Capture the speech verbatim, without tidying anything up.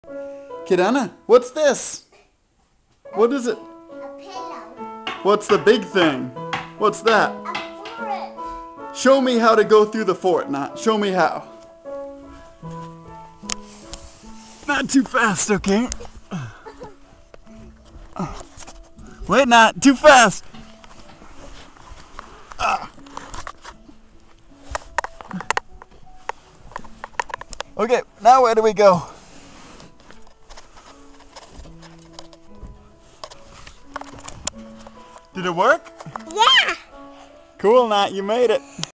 Kidana, what's this? What is it? A pillow. What's the big thing? What's that? A fort. Show me how to go through the fort, Not. Show me how. Not too fast, okay? Wait, not too fast. Okay, now where do we go? Did it work? Yeah. Cool, Nat, you made it.